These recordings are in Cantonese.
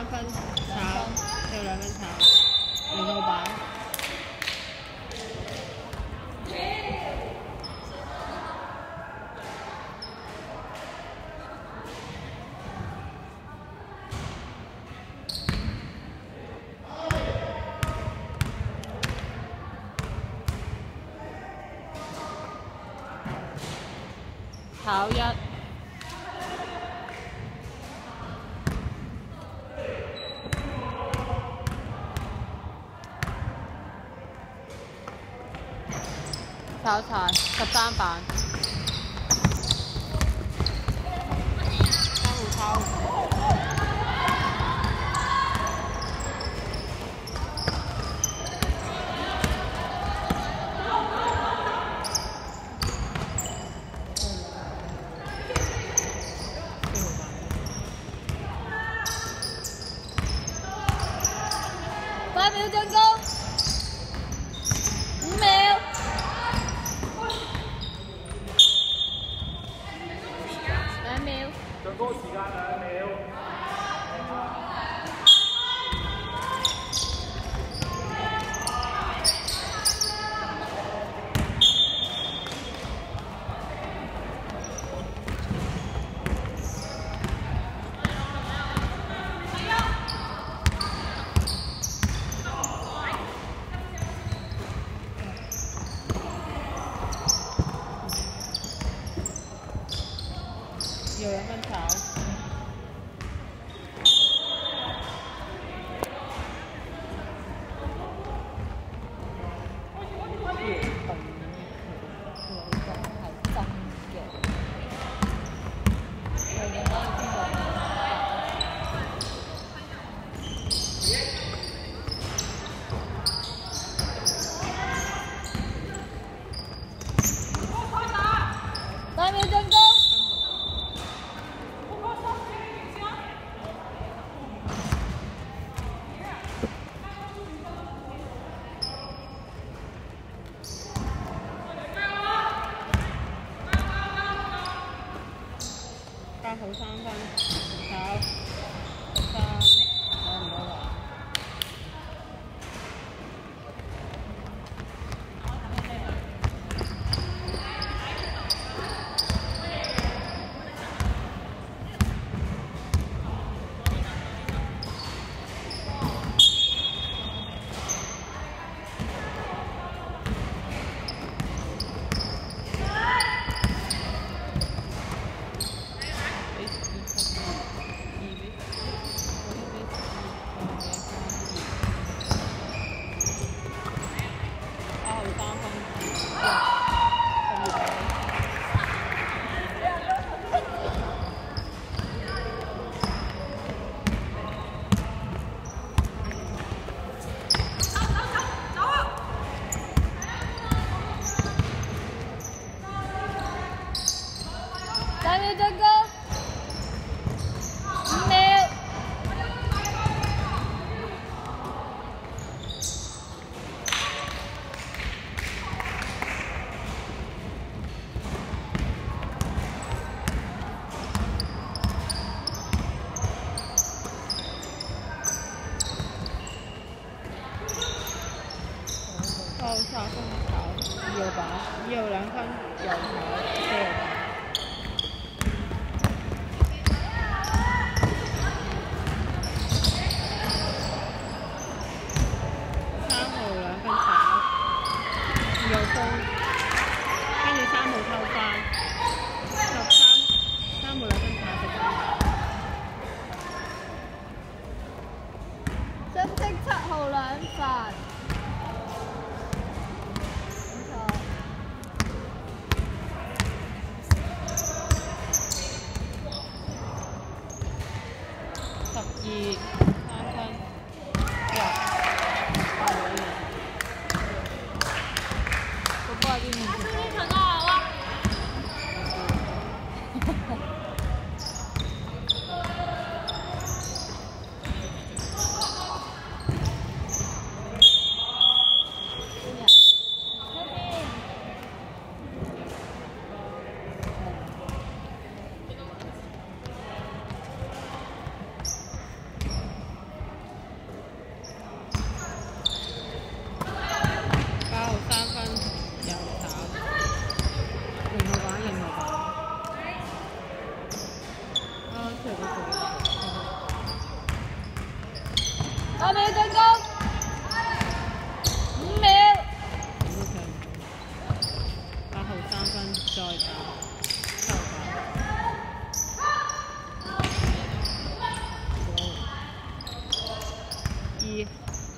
3分炒，还有2分炒，0到8。炒1。 炒柴13版，珊瑚炒。8秒進攻，5秒。 2秒，進攻時間2秒。有2分炒。 8秒進攻。 8號3分，炒13，攞唔到啦。3秒進攻，5秒。8號3分炒，2號8，2號2分，又炒4號8。 2號風，跟住3號偷翻，3號2分炒16。識唔識7號2分？12、3分，哇！ 過啲面前。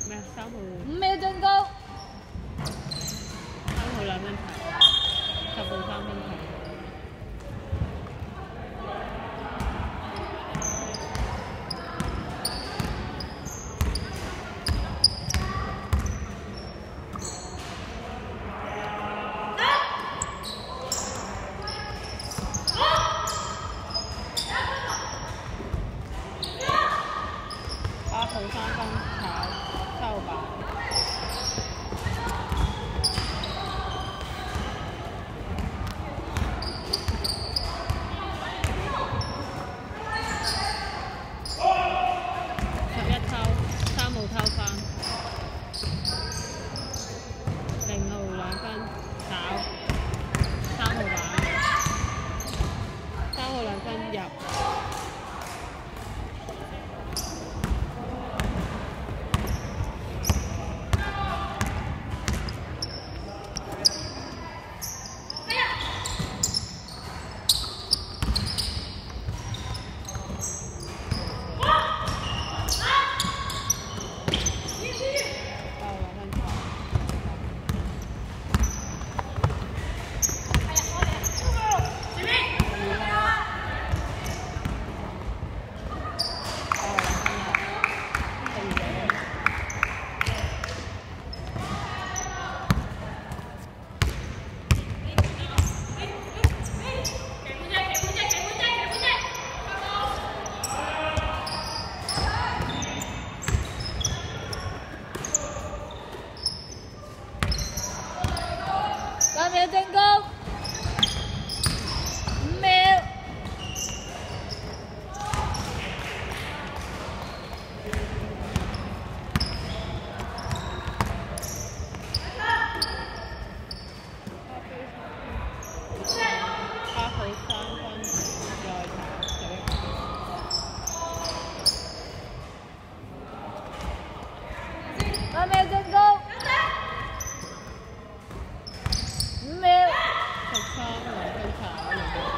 咩？3號 5秒進攻。 3號2分球，10號3分球。8號3分球，收板。11偷，3號偷翻，0號2分炒，3號板，3號2分入。3秒進攻，5秒。8號3分再炒11。3秒進攻。5秒，13兩分炒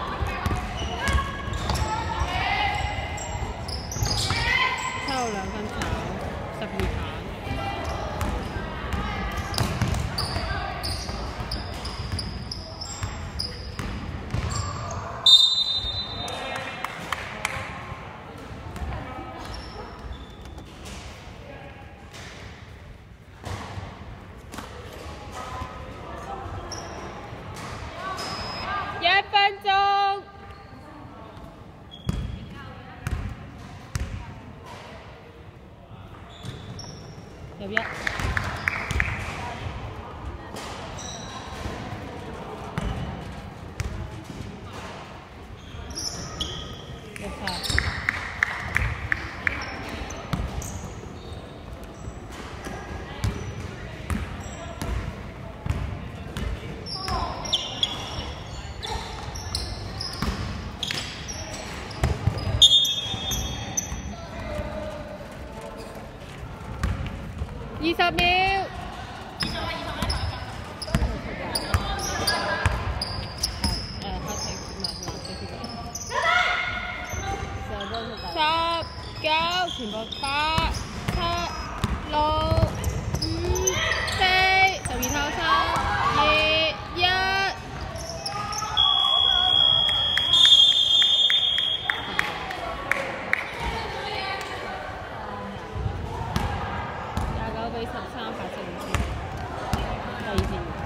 ，7號2分炒，12棒。1分鐘。11。20秒。10、9，全部8、7、6、5、4、12偷3、2、1。29比13，8勝5負，第二戰。